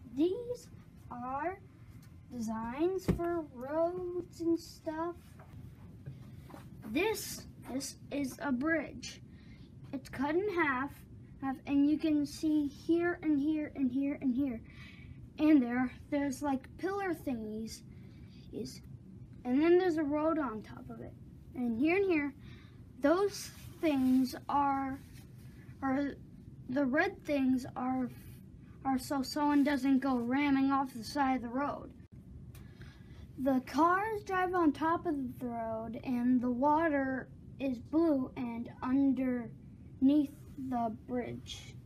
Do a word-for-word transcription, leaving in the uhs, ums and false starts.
These are designs for roads and stuff. This, this is a bridge. It's cut in half, half, and you can see here and here and here and here. And there, there's like pillar thingies. Is, and then there's a road on top of it. And here and here, those things are, are the red things are, are so someone doesn't go ramming off the side of the road. The cars drive on top of the road, and the water is blue and underneath the bridge.